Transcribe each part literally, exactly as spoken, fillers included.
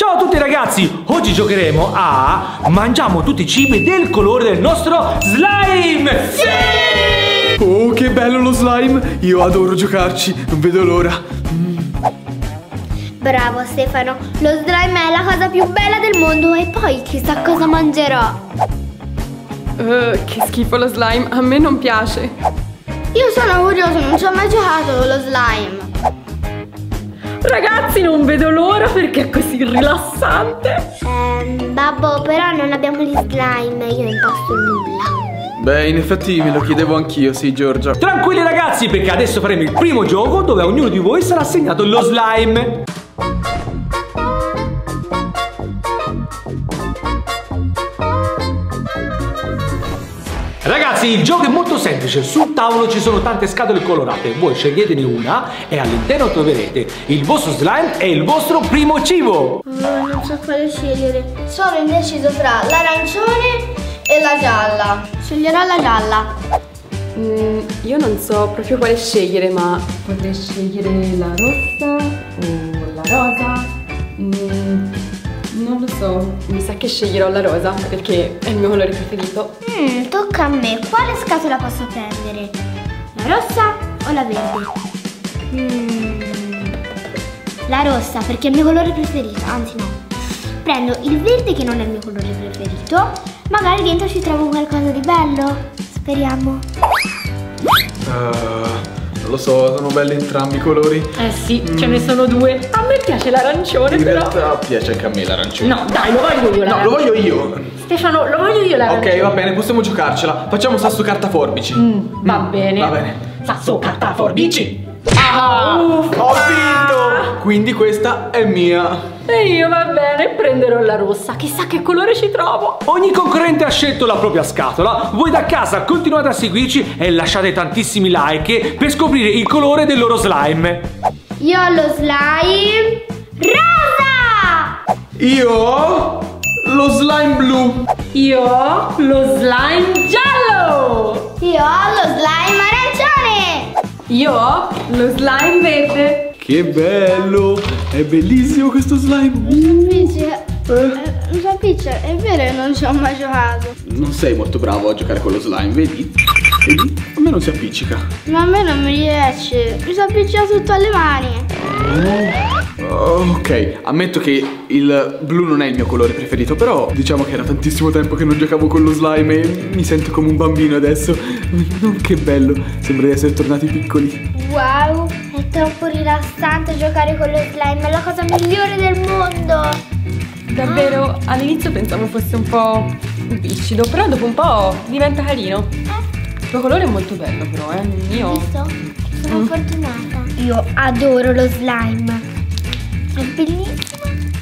Ciao a tutti ragazzi, oggi giocheremo a mangiamo tutti i cibi del colore del nostro slime. Sì! Oh, che bello lo slime, io adoro giocarci, non vedo l'ora. mm. Bravo Stefano, lo slime è la cosa più bella del mondo e poi chissà cosa mangerò. Uh, che schifo lo slime, a me non piace. Io sono curioso, non ci ho mai giocato lo slime. Ragazzi, non vedo l'ora perché è così rilassante. Ehm, babbo, però non abbiamo gli slime, io non posso nulla. Beh, in effetti me lo chiedevo anch'io, sì Giorgia. Tranquilli ragazzi, perché adesso faremo il primo gioco dove a ognuno di voi sarà assegnato lo slime. Ragazzi, il gioco è molto semplice, sul tavolo ci sono tante scatole colorate, voi sceglietene una e all'interno troverete il vostro slime e il vostro primo cibo. Oh, non so quale scegliere, sono indeciso tra l'arancione e la gialla. Sceglierò la gialla. Mm, io non so proprio quale scegliere, ma potrei scegliere la rossa o la rosa. Mm, non lo so, mi sa che sceglierò la rosa perché è il mio colore preferito. Mm, tocca a me, quale scatola posso prendere? La rossa o la verde? Mm, la rossa perché è il mio colore preferito, anzi no. Prendo il verde che non è il mio colore preferito. Magari dentro ci trovo qualcosa di bello. Speriamo. Uh, non lo so, sono belli entrambi i colori. Eh sì, mm. ce ne sono due. A me piace l'arancione In però. realtà piace anche a me l'arancione. No, dai, lo voglio io. No, lo voglio io. Stefano, lo voglio io l'arancione. Ok, va bene, possiamo giocarcela. Facciamo sasso carta forbici. Mm, va Mm, bene. Va bene. Sasso, carta, forbici. Ah, ho vinto! Quindi questa è mia. E io va bene, prenderò la rossa. Chissà che colore ci trovo. Ogni concorrente ha scelto la propria scatola, voi da casa continuate a seguirci e lasciate tantissimi like per scoprire il colore del loro slime. Io ho lo slime rosa! Io ho lo slime blu. Io ho lo slime giallo. Io ho lo slime arancione! Io ho lo slime verde. Che bello! È bellissimo questo slime. Appiccica. Eh, appiccica, è vero che non ci ho mai giocato. Non sei molto bravo a giocare con lo slime, vedi? Vedi? A me non si appiccica. Ma a me non mi riesce, mi si appiccica tutto alle mani. Oh, ok, ammetto che il blu non è il mio colore preferito, però diciamo che era tantissimo tempo che non giocavo con lo slime e mi sento come un bambino adesso. Che bello, sembra di essere tornati piccoli. Wow, è troppo rilassante giocare con lo slime, è la cosa migliore del mondo. Davvero, all'inizio pensavo fosse un po' viscido, però dopo un po' diventa carino. Il tuo colore è molto bello però, eh, il mio... Visto? Sono mm. fortunata. Io adoro lo slime. È bellissimo.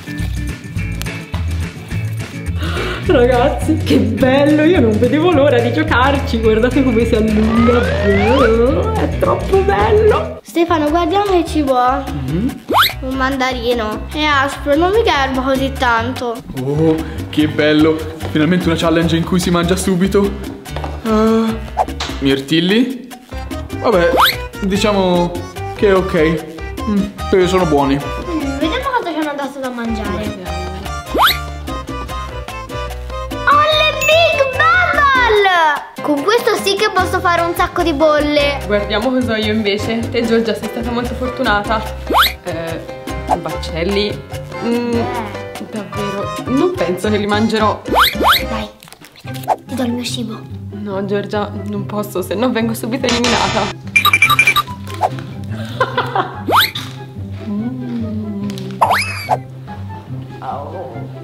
Ragazzi, che bello, io non vedevo l'ora di giocarci. Guardate come si allunga. Oh, è troppo bello. Stefano, guardiamo che cibo ho. Mm-hmm. Un mandarino. È aspro, non mi garba così tanto. Oh, che bello. Finalmente una challenge in cui si mangia subito. uh, Mirtilli. Vabbè, diciamo che è ok. mm, Perché sono buoni. mm, Vediamo cosa ci hanno dato da mangiare. Con questo sì che posso fare un sacco di bolle. Guardiamo cosa ho io invece. Te Giorgia sei stata molto fortunata. Eh, baccelli. Mm, davvero, non penso che li mangerò. Dai, ti do il mio cibo. No Giorgia, non posso, se no vengo subito eliminata. mm. Oh.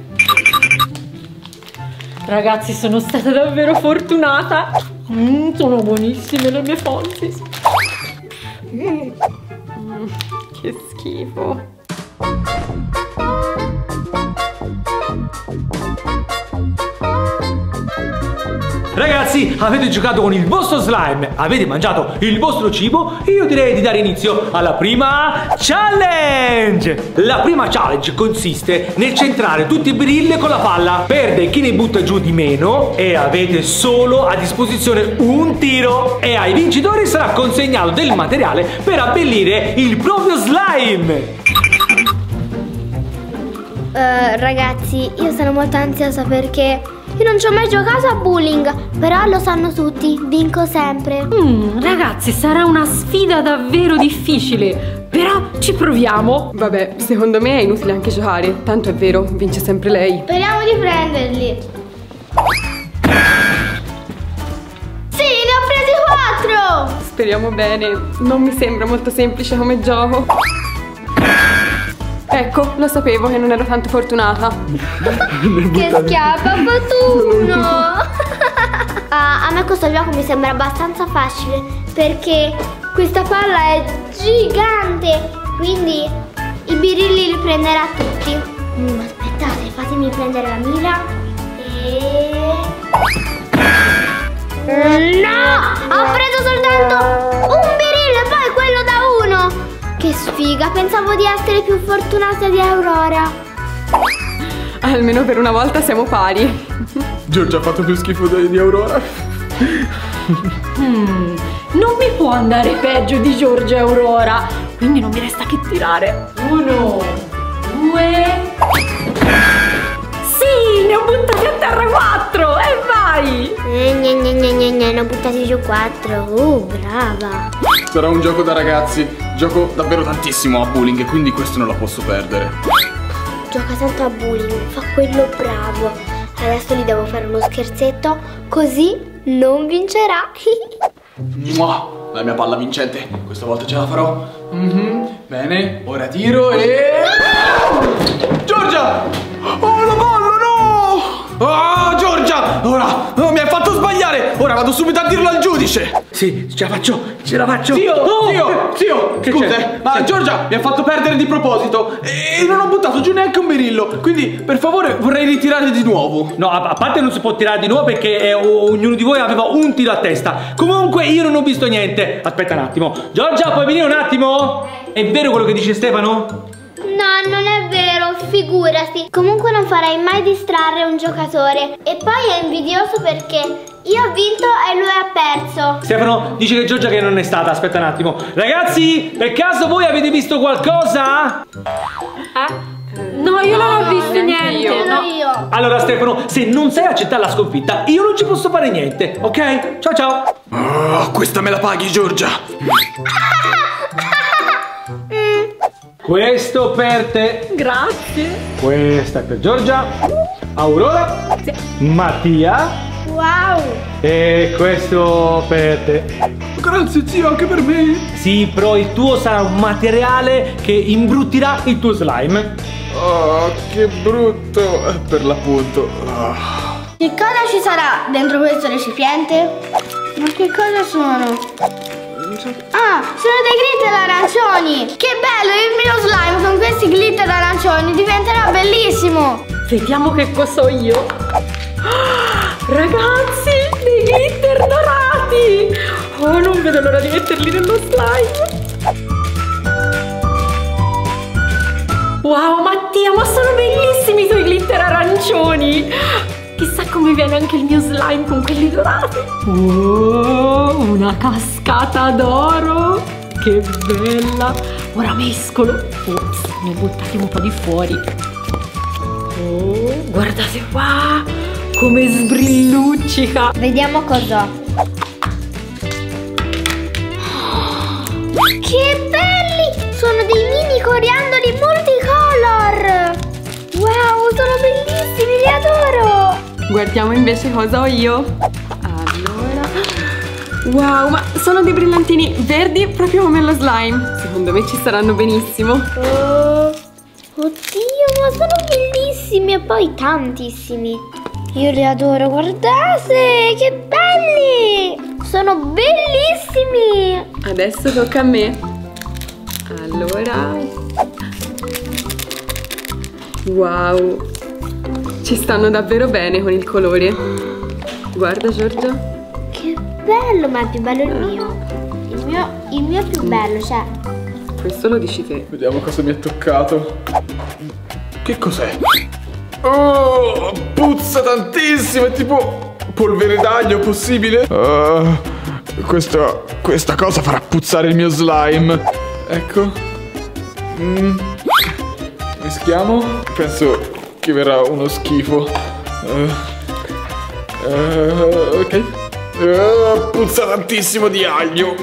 Ragazzi, sono stata davvero fortunata. Mm, sono buonissime le mie fonti. Mm, che schifo. Ragazzi, avete giocato con il vostro slime, avete mangiato il vostro cibo e io direi di dare inizio alla prima challenge. La prima challenge consiste nel centrare tutti i birilli con la palla. Perde chi ne butta giù di meno e avete solo a disposizione un tiro. E ai vincitori sarà consegnato del materiale per abbellire il proprio slime. Uh, ragazzi, io sono molto ansiosa perché io non ci ho mai giocato a bowling, però lo sanno tutti, vinco sempre. Mm, ragazzi, sarà una sfida davvero difficile, però ci proviamo. Vabbè, secondo me è inutile anche giocare, tanto è vero, vince sempre lei. Speriamo di prenderli. Sì, ne ho presi quattro! Speriamo bene, non mi sembra molto semplice come gioco. Ecco, lo sapevo che non ero tanto fortunata. Che schiappa, ha fatto uno! Ah, a me questo gioco mi sembra abbastanza facile perché questa palla è gigante, quindi i birilli li prenderà tutti. Mm, aspettate, fatemi prendere la mira. E... no! Ho preso soltanto un birillo e poi quello da uno! Che sfiga, pensavo di essere più fortunata di Aurora. Almeno per una volta siamo pari. Giorgia ha fatto più schifo di, di Aurora. Mm, non mi può andare peggio di Giorgia e Aurora, quindi non mi resta che tirare. Uno, due... Sì, ne ho buttati a terra quattro e vai! Eh, gne, gne, gne, gne, gne, ne ho buttati giù quattro. Uh, brava. Sarà un gioco da ragazzi. Gioco davvero tantissimo a bowling e quindi questo non lo posso perdere. Gioca tanto a bowling, fa quello bravo. Adesso gli devo fare uno scherzetto, così non vincerà. Mua, la mia palla vincente, questa volta ce la farò. Mm-hmm. Bene, ora tiro e... Giorgia! Oh, la palla, no! Oh, Giorgia! Ora, oh, mi hai fatto sbagliare! Ora vado subito a dirlo al giudice! Sì, ce la faccio, ce la faccio. Zio, Oh! zio, zio, Che scusa, c'è? eh, ma C'è? Giorgia mi ha fatto perdere di proposito e non ho buttato giù neanche un birillo. Quindi, per favore, vorrei ritirare di nuovo. No, a, a parte non si può tirare di nuovo perché eh, ognuno di voi aveva un tiro a testa. Comunque io non ho visto niente. Aspetta un attimo. Giorgia, puoi venire un attimo? È vero quello che dice Stefano? No, non è vero, figurati. Comunque non farei mai distrarre un giocatore. E poi è invidioso perché io ho vinto e lui ha perso. Stefano dice che Giorgia che non è stata. Aspetta un attimo. Ragazzi, per caso voi avete visto qualcosa? Eh? No, io non ho visto neanche niente. io. Sono No. io. Allora Stefano, se non sai accettare la sconfitta, io non ci posso fare niente, ok? Ciao ciao. Oh, questa me la paghi, Giorgia. Questo per te. Grazie. Questa è per Giorgia. Aurora. Mattia. Wow. E questo per te. Grazie, zio, anche per me. Sì, però il tuo sarà un materiale che imbruttirà il tuo slime. Oh, che brutto. Eh, Per l'appunto. Oh. Che cosa ci sarà dentro questo recipiente? Ma che cosa sono? Ah, sono dei glitter arancioni! Che bello, il mio slime con questi glitter arancioni diventerà bellissimo! Vediamo che cosa ho io. Ah, ragazzi, dei glitter dorati. Oh, non vedo l'ora di metterli nello slime. Wow, Mattia, ma sono bellissimi i tuoi glitter arancioni. Chissà come viene anche il mio slime con quelli dorati. Oh, una cascata d'oro. Che bella. Ora mescolo. Ops, ne ho buttati un po' di fuori. Oh, guardate qua. Come sbrilluccica. Vediamo cos'ho. Che belli! Sono dei mini coriandoli multicolor! Wow, sono bellissimi, li adoro! Guardiamo invece cosa ho io. Allora, wow, ma sono dei brillantini verdi proprio come lo slime. Secondo me ci saranno benissimo. Oh, oddio, ma sono bellissimi e poi tantissimi. Io li adoro, guardate, che belli! Sono bellissimi! Adesso tocca a me. Allora, wow, ci stanno davvero bene con il colore. Guarda, Giorgia. Che bello, ma è più bello il mio. Il mio, il mio è più bello, cioè. Questo lo dici te. Vediamo cosa mi è toccato. Che cos'è? Oh, puzza tantissimo, è tipo polvere d'aglio, possibile? Uh, questa, questa cosa farà puzzare il mio slime. Ecco. Mm. Mischiamo. Penso che verrà uno schifo. Uh, uh, ok. Uh, puzza tantissimo di aglio.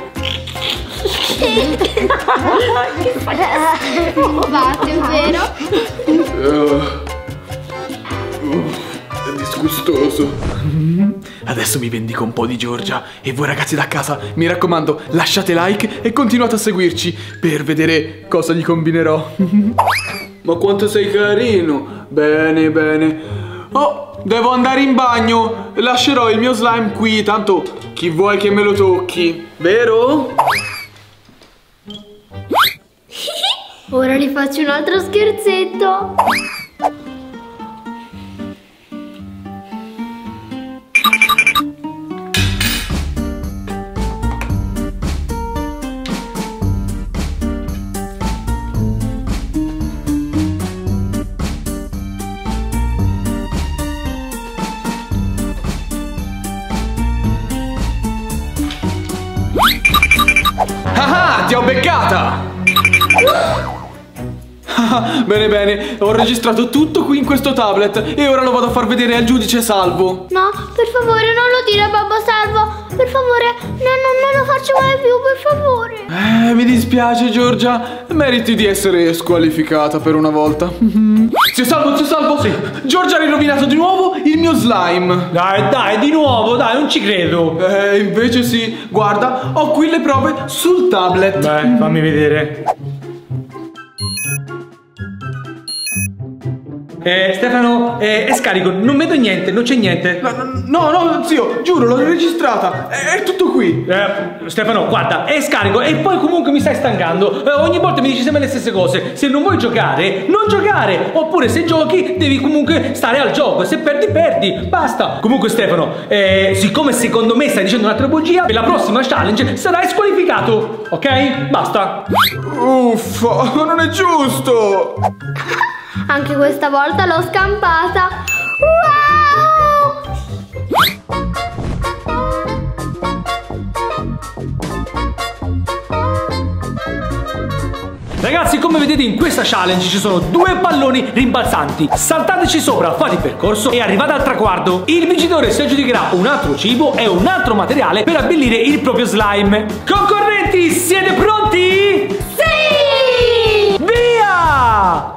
Fate, vero? Uh, uh, è disgustoso. Adesso mi vendico un po' di Giorgia. E voi ragazzi da casa, mi raccomando, lasciate like e continuate a seguirci per vedere cosa gli combinerò. Ma quanto sei carino. Bene, bene. Oh, devo andare in bagno. Lascerò il mio slime qui, tanto chi vuoi che me lo tocchi, vero? Ora gli faccio un altro scherzetto. Ah, ti ho beccata! Bene bene, ho registrato tutto qui in questo tablet e ora lo vado a far vedere al giudice Salvo. No, per favore non lo dire a Babbo Salvo. Per favore, no, no, non lo faccio mai più, per favore. Eh, mi dispiace Giorgia, meriti di essere squalificata per una volta. Zio Salvo, zio Salvo, sì. Giorgia ha rovinato di nuovo il mio slime. Dai, dai, di nuovo, dai, non ci credo. Eh, invece sì, guarda, ho qui le prove sul tablet. Beh, fammi vedere. Eh, Stefano, eh, è scarico, non vedo niente, non c'è niente. No, no, no, zio, giuro, l'ho registrata. È, è tutto qui. Eh, Stefano, guarda, è scarico e poi comunque mi stai stancando. Eh, ogni volta mi dici sempre le stesse cose. Se non vuoi giocare, non giocare. Oppure se giochi, devi comunque stare al gioco. Se perdi, perdi. Basta. Comunque, Stefano, eh, siccome secondo me stai dicendo un'altra bugia, per la prossima challenge sarai squalificato. Ok? Basta. Uffa, non è giusto. Anche questa volta l'ho scampata. Wow! Ragazzi, come vedete in questa challenge ci sono due palloni rimbalzanti. Saltateci sopra, fate il percorso e arrivate al traguardo. Il vincitore si aggiudicherà un altro cibo e un altro materiale per abbellire il proprio slime. Concorrenti, siete pronti? Sì! Via!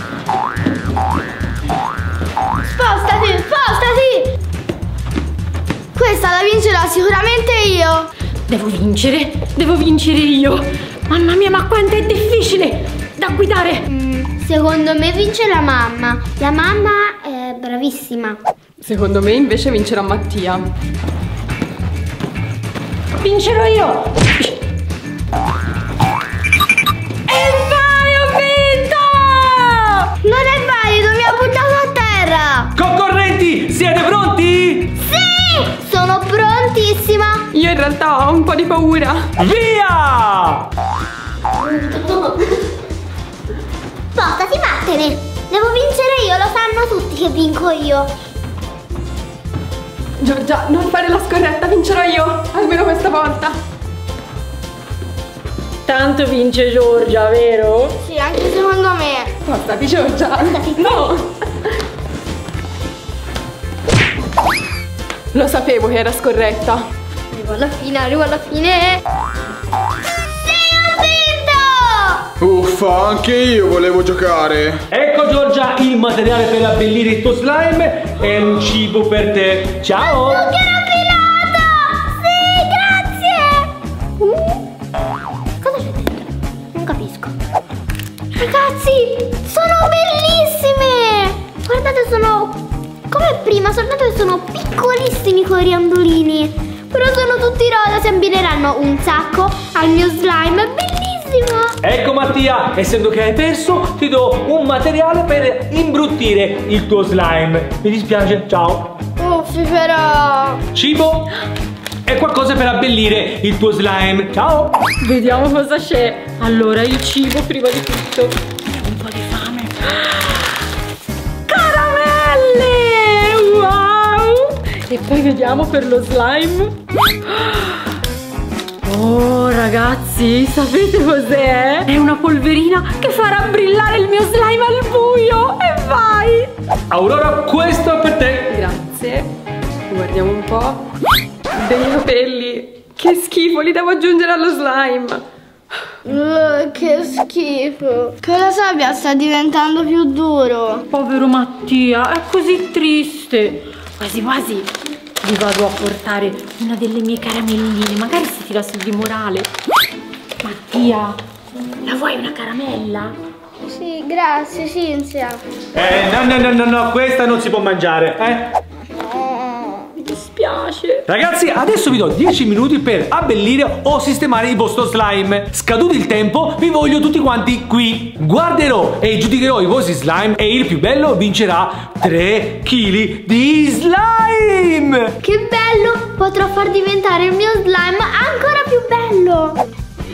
Spostati, spostati! Questa la vincerò sicuramente io. Devo vincere, devo vincere io. Mamma mia, ma quanto è difficile da guidare. Mm, secondo me vince la mamma. La mamma è bravissima. Secondo me invece vincerà Mattia. Vincerò io. E vai, ho vinto! Non è valido, mi ha buttato a terra. Concorrenti, siete pronti? Sì, sono prontissima. Io in realtà ho un po' di paura. Via! Spostati, vattene. Devo vincere io, lo sanno tutti che vinco io. Giorgia, non fare la scorretta, vincerò io, almeno questa volta. Tanto vince Giorgia, vero? Sì, anche secondo me. Spostati Giorgia. No. Lo sapevo che era scorretta. Arrivo alla fine, arrivo alla fine. Sì, ho vinto! Uffa, anche io volevo giocare. Ecco Giorgia, il materiale per abbellire il tuo slime e un cibo per te. Ciao! Zucchero filato! Sì, grazie! Mm. Cosa c'è dentro? Non capisco. Ragazzi, sono bellissime! Guardate, sono come prima, soltanto che sono piccolissimi coriandolini. Però sono tutti rosa, si abbineranno un sacco al mio slime, è bellissimo! Ecco Mattia, essendo che hai perso, ti do un materiale per imbruttire il tuo slime. Mi dispiace, ciao. Uffi però! Cibo e qualcosa per abbellire il tuo slime. Ciao. Vediamo cosa c'è. Allora, il cibo prima di tutto. Ho un po' di fame. Caramelle! Wow! E poi vediamo per lo slime. Oh ragazzi, sapete cos'è? È una polverina che farà brillare il mio slime al buio. E vai! Aurora, questo è per te. Grazie. Guardiamo un po'. Dei capelli. Che schifo, li devo aggiungere allo slime. Uh, che schifo. Che la sabbia sta diventando più duro. Povero Mattia, è così triste. Quasi quasi gli vado a portare una delle mie caramelline. Magari si tira su di morale. Mattia, la vuoi una caramella? Sì, grazie Cinzia. Eh, no, no, no, no, no, questa non si può mangiare, eh? Mi dispiace. Ragazzi, adesso vi do dieci minuti per abbellire o sistemare il vostro slime. Scaduto il tempo, vi voglio tutti quanti qui. Guarderò e giudicherò i vostri slime e il più bello vincerà tre chili di slime. Che bello! Potrò far diventare il mio slime ancora più bello.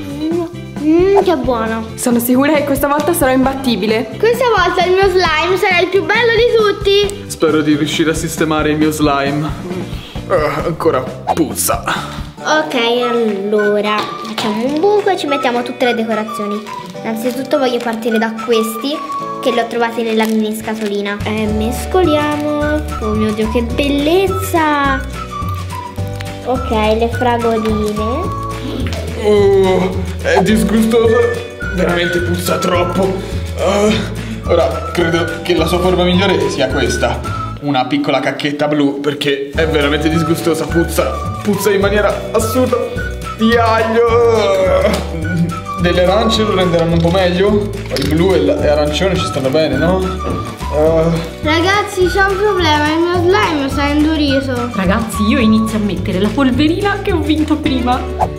Mmm, che buono. Sono sicura che questa volta sarò imbattibile. Questa volta il mio slime sarà il più bello di tutti. Spero di riuscire a sistemare il mio slime. Uh, ancora puzza. Ok, allora facciamo un buco e ci mettiamo tutte le decorazioni. Innanzitutto voglio partire da questi, che li ho trovati nella mini scatolina. E mescoliamo. Oh mio Dio, che bellezza. Ok, le fragoline. Oh, è disgustoso. Veramente puzza troppo. Uh, ora credo che la sua forma migliore sia questa. Una piccola cacchetta blu, perché è veramente disgustosa. Puzza, puzza in maniera assurda di aglio. Delle arance lo renderanno un po' meglio. Il blu e l'arancione ci stanno bene, no? Uh. Ragazzi, c'è un problema, il mio slime si è indurito. Ragazzi, io inizio a mettere la polverina che ho vinto prima.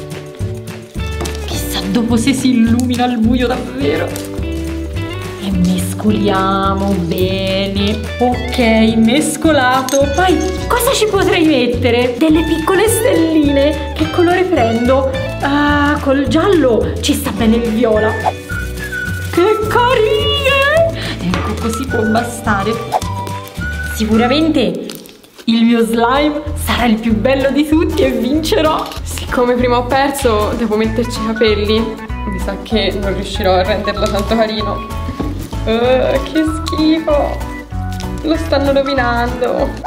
Chissà dopo se si illumina al buio davvero. E mescoliamo bene. Ok, mescolato. Poi cosa ci potrei mettere? Delle piccole stelline. Che colore prendo? Ah, col giallo ci sta bene il viola. Che carine! Ecco, così può bastare. Sicuramente il mio slime sarà il più bello di tutti e vincerò. Siccome prima ho perso, devo metterci i capelli. Mi sa che non riuscirò a renderlo tanto carino. Uh, che schifo! Lo stanno rovinando.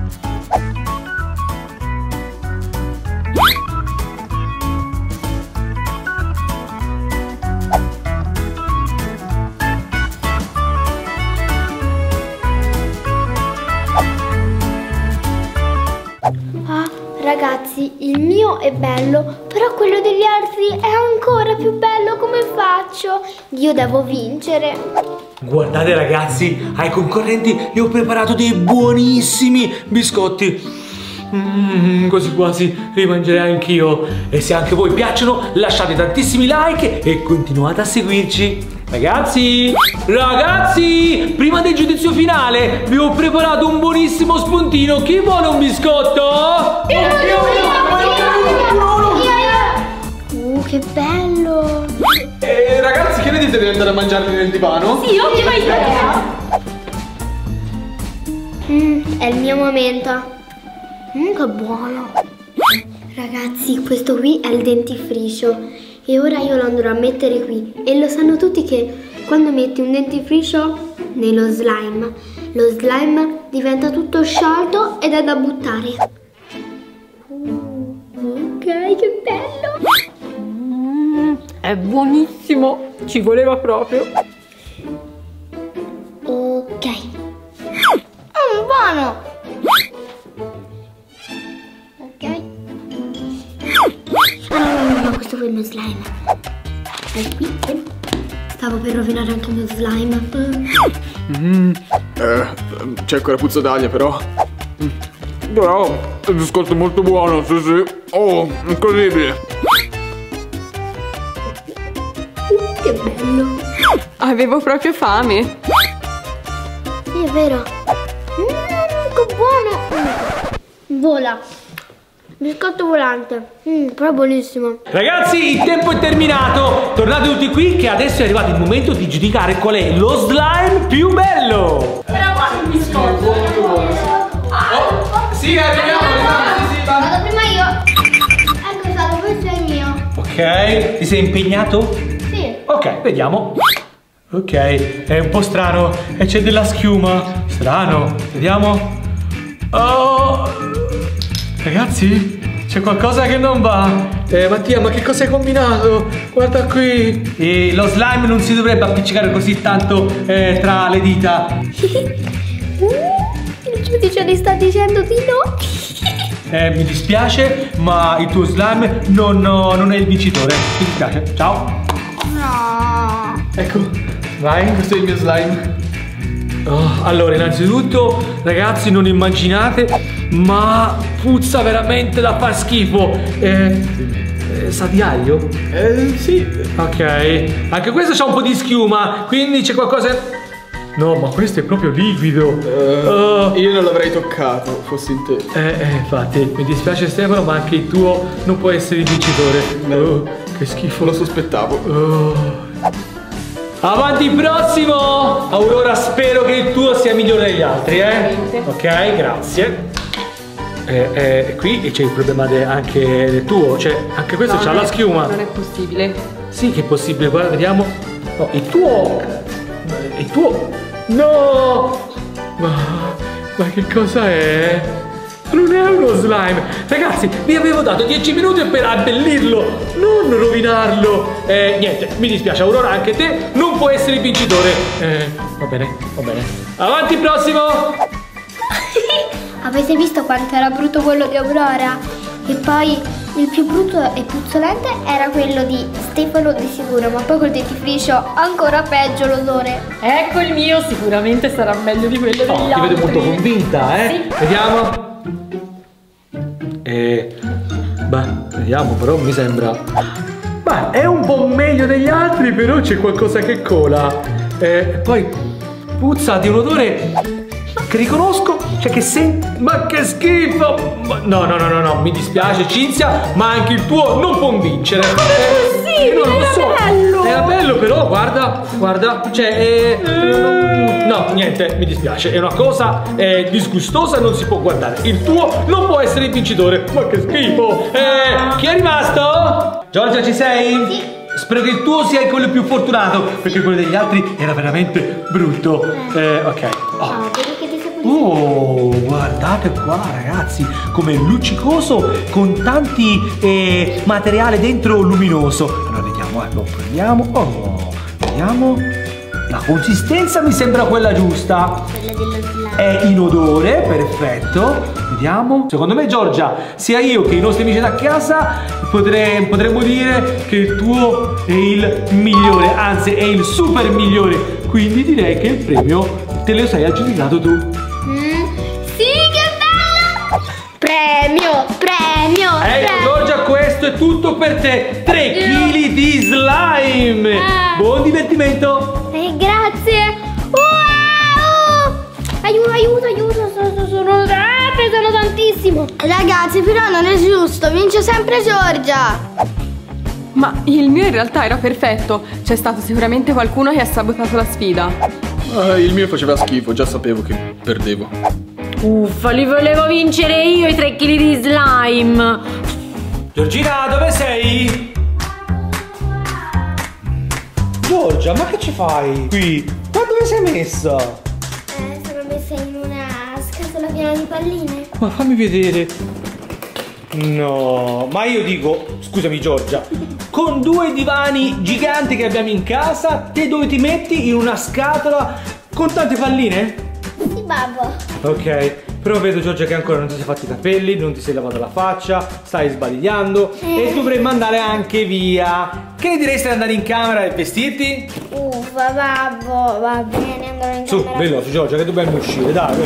Ah, ragazzi, il mio è bello, però quello degli altri è ancora più bello. Come faccio? Io devo vincere. Guardate ragazzi, ai concorrenti gli ho preparato dei buonissimi biscotti. Mmm, così quasi li mangerei anch'io. E se anche voi piacciono, lasciate tantissimi like e continuate a seguirci. Ragazzi, ragazzi, prima del giudizio finale vi ho preparato un buonissimo spuntino. Chi vuole un biscotto? Io, io, io, io. Uh, che bello. Eh, ragazzi, che ne dite di andare a mangiarli nel divano? Sì, ottima idea. Mm, è il mio momento. Mm, che buono. Ragazzi, questo qui è il dentifricio e ora io lo andrò a mettere qui. E lo sanno tutti che quando metti un dentifricio nello slime, lo slime diventa tutto sciolto ed è da buttare. Uh, ok, che bello. Mm, è buonissimo, ci voleva proprio. Ok. Oh, buono. Ok. Ah, no, no, no, questo è il mio slime. È qui. Stavo per rovinare anche il mio slime. Mm, eh, c'è ancora puzza d'aglio però. Però il biscotto è molto buono, sì sì. Oh, incredibile. Che bello. Avevo proprio fame. Sì, è vero. Mmm, che buono. Vola. Biscotto volante. Mmm, però buonissimo. Ragazzi, il tempo è terminato. Tornate tutti qui che adesso è arrivato il momento di giudicare qual è lo slime più bello. Sì, arriviamo, arriviamo, sì, sì, va. Vado prima io. Ecco, stato, questo è il mio. Ok, ti sei impegnato? Sì. Ok, vediamo. Ok, è un po' strano e c'è della schiuma. Strano, vediamo. Oh, ragazzi, c'è qualcosa che non va. Eh, Mattia, ma che cosa hai combinato? Guarda qui. E lo slime non si dovrebbe appiccicare così tanto eh, tra le dita. Il giudice ti sta dicendo di no. Eh, mi dispiace, ma il tuo slime non, no, non è il vincitore. Mi dispiace, ciao. No. Ecco, vai, questo è il mio slime. Oh, allora, innanzitutto, ragazzi, non immaginate, ma puzza veramente da far schifo. Eh, eh, sa di aglio? Eh, sì. Ok, anche questo c'ha un po' di schiuma, quindi c'è qualcosa... No, ma questo è proprio liquido. Uh, Oh. Io non l'avrei toccato, fossi in te. Eh, eh, infatti, mi dispiace Stefano, ma anche il tuo non può essere il vincitore. Oh, che schifo. Lo sospettavo. Oh. Avanti, prossimo! Aurora, spero che il tuo sia migliore degli altri, eh? Ok, grazie. Eh, eh, qui c'è il problema de- anche del tuo, cioè anche questo No, c'ha non la è- schiuma. Non è possibile. Sì, che è possibile, guarda, vediamo. No, il tuo. Il tuo. No! Ma, ma che cosa è? Non è uno slime. Ragazzi, vi avevo dato dieci minuti per abbellirlo, non rovinarlo. Eh, niente, mi dispiace Aurora, anche te non puoi essere il vincitore. Eh, va bene, va bene. Avanti, prossimo. Avete visto quanto era brutto quello di Aurora? E poi il più brutto e puzzolente era quello di Stefano di sicuro, ma poi col dentifricio ancora peggio l'odore. Ecco il mio, sicuramente sarà meglio di quello Oh, degli ti altri. vedo molto convinta, eh? Sì. Vediamo. Eh, beh, vediamo, però mi sembra. Beh, è un po' meglio degli altri, però c'è qualcosa che cola. Eh, poi puzza di un odore che riconosco, cioè che senti. Ma che schifo! Ma- no, no, no, no, no, mi dispiace, Cinzia, ma anche il tuo non può vincere. Eh, possibile? non lo Era so. bello! Era bello, però, guarda, guarda, cioè, eh, no, niente, mi dispiace, è una cosa eh, disgustosa, non si può guardare. Il tuo non può essere il vincitore. Ma che schifo! Eh, chi è rimasto? Giorgia, ci sei? Sì. Spero che il tuo sia quello più fortunato, perché quello degli altri era veramente brutto. Eh, ok. Oh. Ah, vedo che ti sei pulito. Oh, guardate qua ragazzi, come luccicoso con tanti eh, materiale dentro luminoso. Allora vediamo, eh, lo prendiamo. Oh, vediamo. La consistenza mi sembra quella giusta. Quella dello slime. È in odore, perfetto. Vediamo. Secondo me, Giorgia, sia io che i nostri amici da casa potre- potremmo dire che il tuo è il migliore, anzi è il super migliore. Quindi direi che il premio te lo sei aggiudicato tu. Mm, sì, che bello! Premio, premio, Ecco, premio. Giorgia, questo è tutto per te. tre chili di slime. Eh. Buon divertimento. Eh, grazie. Wow! Aiuto, aiuto, aiuto. Sono, sono, ah, pesano tantissimo. Ragazzi, però non è giusto. Vince sempre Giorgia. Ma il mio in realtà era perfetto. C'è stato sicuramente qualcuno che ha sabotato la sfida. Ah, il mio faceva schifo, già sapevo che perdevo. Uffa, li volevo vincere io i tre chili di slime. Giorgina, dove sei? Giorgia, ma che ci fai qui? Ma dove sei messa? Eh, sono messa in una scatola piena di palline. Ma fammi vedere. No, ma io dico, scusami Giorgia, con due divani giganti che abbiamo in casa, te dove ti metti? In una scatola con tante palline? Sì, babbo. Ok, però vedo Giorgia che ancora non ti sei fatti i capelli, non ti sei lavato la faccia, stai sbadigliando e dovremmo andare anche via. Che ne diresti di andare in camera e vestirti? Uffa, babbo, va bene, andrò in Su, camera. veloce Giorgia che dobbiamo uscire, dai.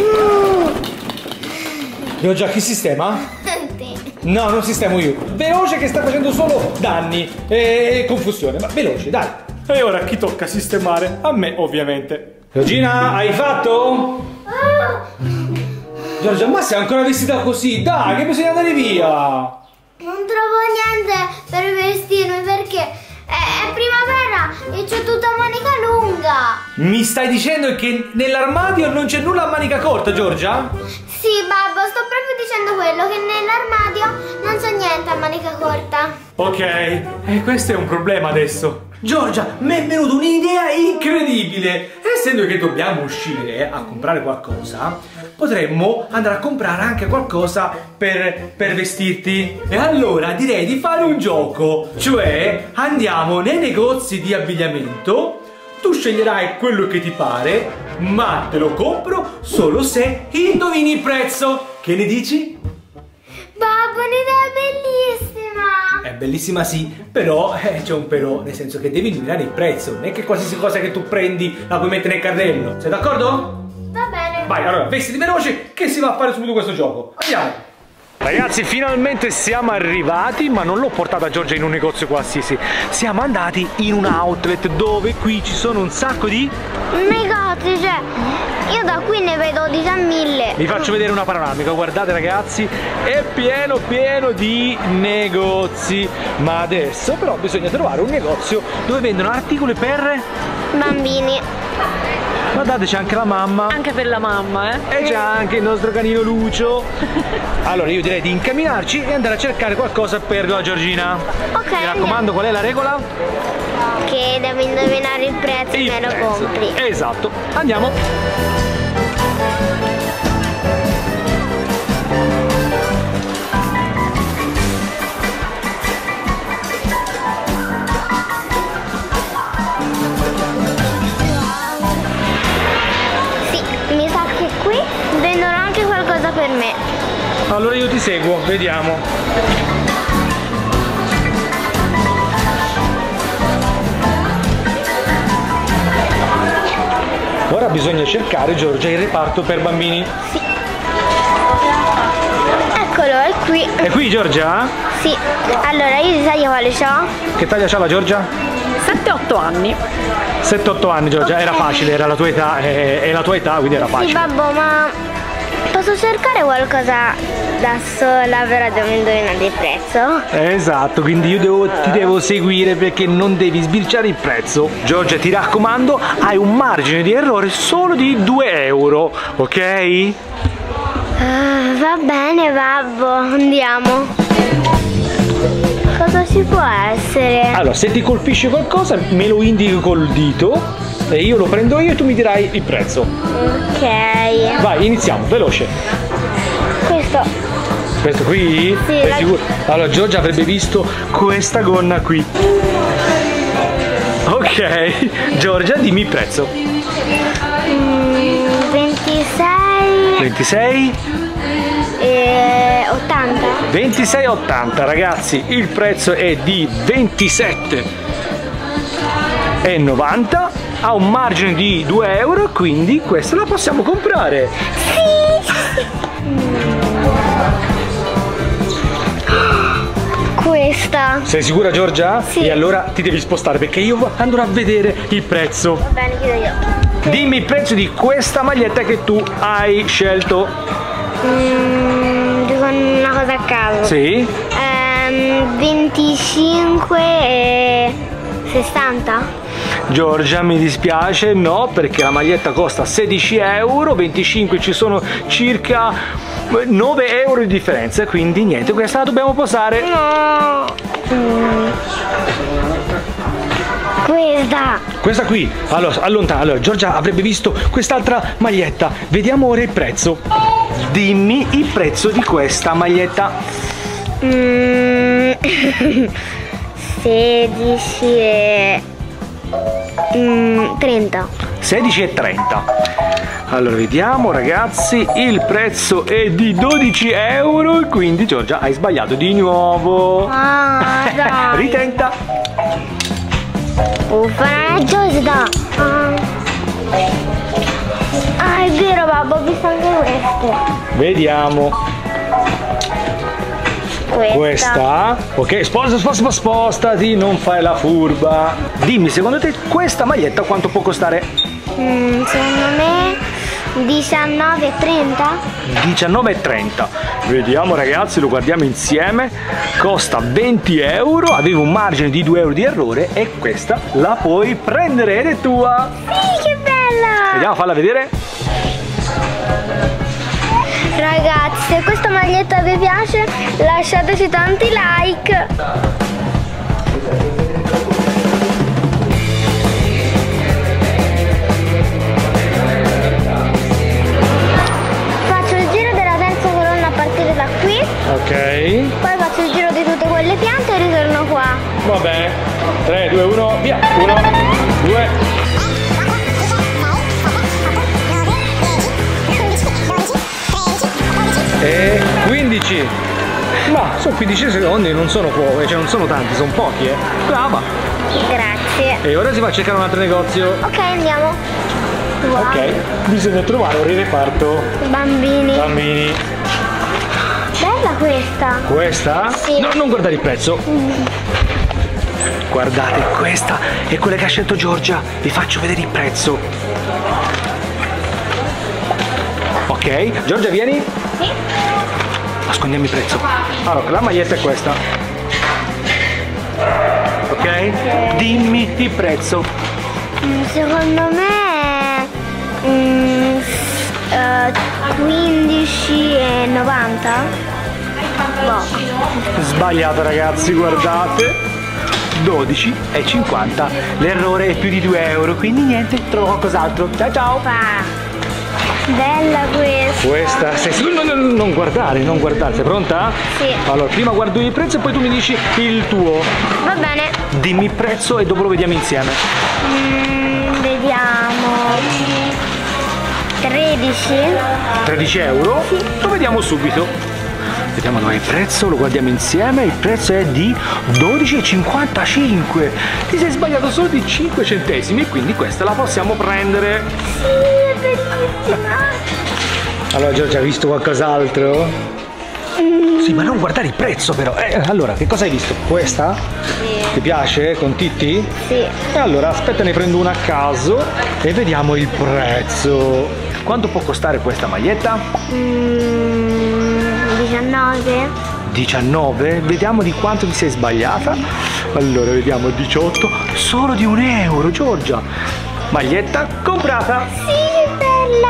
Giorgia, chi sistema? Sì. No, non sistemo io. Veloce che sta facendo solo danni e confusione, ma veloce, dai. E ora chi tocca sistemare? A me, ovviamente. Giorgina, hai fatto? Giorgia, ma sei ancora vestita così? Dai, che bisogna andare via. Non trovo niente per vestirmi perché è primavera e c'ho tutta manica lunga. Mi stai dicendo che nell'armadio non c'è nulla a manica corta, Giorgia? Sì, babbo, sto proprio dicendo quello, che nell'armadio non c'è niente a manica corta. Ok, e questo è un problema adesso. Giorgia, mi è venuta un'idea incredibile. Essendo che dobbiamo uscire a comprare qualcosa, potremmo andare a comprare anche qualcosa per, per vestirti. E allora direi di fare un gioco. Cioè, andiamo nei negozi di abbigliamento. Tu sceglierai quello che ti pare, ma te lo compro solo se indovini il prezzo. Che ne dici? Babbo, un'idea bellissima! È bellissima sì, però eh, c'è un però, nel senso che devi indovinare il prezzo. Non è che qualsiasi cosa che tu prendi la puoi mettere nel carrello. Sei d'accordo? Va bene. Vai, allora, vestiti veloce che si va a fare subito questo gioco. Andiamo! Ragazzi, finalmente siamo arrivati, ma non l'ho portata Giorgia in un negozio qualsiasi. Siamo andati in un outlet dove qui ci sono un sacco di... negozi, cioè, io da qui ne vedo di già mille. Vi faccio vedere una panoramica, guardate ragazzi, è pieno pieno di negozi. Ma adesso però bisogna trovare un negozio dove vendono articoli per... bambini. Guardate, c'è anche la mamma. Anche per la mamma, eh? E c'è anche il nostro canino Lucio. Allora io direi di incamminarci e andare a cercare qualcosa per la Giorgina. Ok. Mi raccomando, qual è la regola? Che devi indovinare il prezzo Il e me lo prezzo. compri. Esatto, andiamo. Sì, mi sa che qui vendono anche qualcosa per me. Allora io ti seguo, vediamo. Ora bisogna cercare, Giorgia, il reparto per bambini. Sì. Eccolo, è qui. È qui, Giorgia? Sì. Allora, io sai quale c'ho? Che taglia c'ha la Giorgia? sette otto anni. sette otto anni, Giorgia, Ok. era facile, era la tua età, è, è la tua età, quindi era Sì, facile. babbo, ma posso cercare qualcosa da sola, però devo indovinare il prezzo? Esatto, quindi io devo, ti devo seguire perché non devi sbirciare il prezzo. Giorgia, ti raccomando, hai un margine di errore solo di due euro, ok? Ah, va bene, babbo, andiamo. Cosa ci può essere? Allora, se ti colpisce qualcosa, me lo indichi col dito e io lo prendo io e tu mi dirai il prezzo. Ok. Vai, iniziamo, veloce. Questo. Questo qui? Sì, Sei la- sicuro? Allora, Giorgia avrebbe visto questa gonna qui. Ok, Giorgia, dimmi il prezzo. Mm, ventisei ventisei? e ottanta. ventisei e ottanta, ragazzi, il prezzo è di ventisette e novanta, ha un margine di due euro, quindi questa la possiamo comprare. Questa. Sei sicura, Giorgia? Sì. E allora ti devi spostare perché io andrò a vedere il prezzo. Va bene, chiudo io. Dimmi il prezzo di questa maglietta che tu hai scelto. Mm, dico una cosa a caso. Sì? Ehm, venticinque e sessanta. Giorgia, mi dispiace, no, perché la maglietta costa sedici euro, venticinque ci sono circa nove euro di differenza, quindi niente, questa la dobbiamo posare. No. Mm. Questa. Questa qui, allora, allontana, allora, Giorgia avrebbe visto quest'altra maglietta, vediamo ora il prezzo. Dimmi il prezzo di questa maglietta. Mm. sedici e mm, trenta. sedici e trenta. Allora vediamo ragazzi, il prezzo è di dodici euro, quindi Giorgia hai sbagliato di nuovo. Ah, dai. Ritenta. Uffa, non è giusta. Ah. Ah, è vero, babbo, ho visto anche queste. Vediamo. Questa. Questa. Ok, sposta, sposta, spostati, non fai la furba. Dimmi, secondo te questa maglietta quanto può costare? Mm, secondo me diciannove e trenta. diciannove e trenta. Vediamo ragazzi, lo guardiamo insieme. Costa venti euro, avevo un margine di due euro di errore e questa la puoi prendere ed è tua. Sì, che bella! Vediamo, falla vedere. Raga, ragazzi, se questa maglietta vi piace lasciateci tanti like. Faccio il giro della terza colonna a partire da qui. Ok. Poi faccio il giro di tutte quelle piante e ritorno qua. Va bene. tre, due, uno, via. uno, due. E quindici. Ma sono quindici secondi, non sono pochi, cioè non sono tanti, sono pochi, eh. Brava. Grazie. E ora si va a cercare un altro negozio. Ok, andiamo. Wow. Ok, bisogna trovare un reparto Bambini. bambini. Bella questa. Questa? Sì. No, non guardare il prezzo. Guardate, questa è quella che ha scelto Giorgia. Vi faccio vedere il prezzo. Ok, Giorgia, vieni. Sì. Nascondiamo il prezzo. Allora, la maglietta è questa. Ok? Dimmi il prezzo. Mm, Secondo me mm, s- eh, quindici e novanta. Boh. Sbagliato, ragazzi, guardate. dodici e cinquanta. L'errore è più di due euro, quindi niente, trovo qualcos'altro. Ciao ciao. Pa. Bella questa. Questa, sei sicuro? No, no, non guardare, non guardare, sei pronta? Sì. Allora, prima guardo il prezzo e poi tu mi dici il tuo. Va bene. Dimmi il prezzo e dopo lo vediamo insieme. Mm, vediamo. tredici. tredici euro? Sì. Lo vediamo subito. Vediamo dove è il prezzo, lo guardiamo insieme. Il prezzo è di dodici e cinquantacinque. Ti sei sbagliato solo di cinque centesimi e quindi questa la possiamo prendere. Sì, è bellissima. Allora, Giorgia, hai visto qualcos'altro? Mm. Sì, ma non guardare il prezzo però. Eh, allora, che cosa hai visto? Questa? Sì. Ti piace? Con Titti? Sì. E allora, aspetta, ne prendo una a caso e vediamo il prezzo. Quanto può costare questa maglietta? Mm, diciannove. diciannove? Vediamo di quanto ti sei sbagliata. Allora, vediamo diciotto. Solo di un euro, Giorgia. Maglietta comprata. Sì, che bella.